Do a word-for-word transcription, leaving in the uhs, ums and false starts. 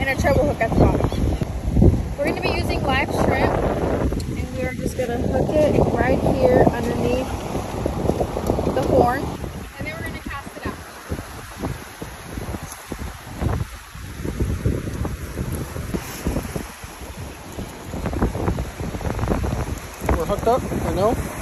and a treble hook at the bottom. We're going to be using live shrimp, and we are just going to hook it right here underneath the horn, and then we're going to cast it out. We're hooked up, I know.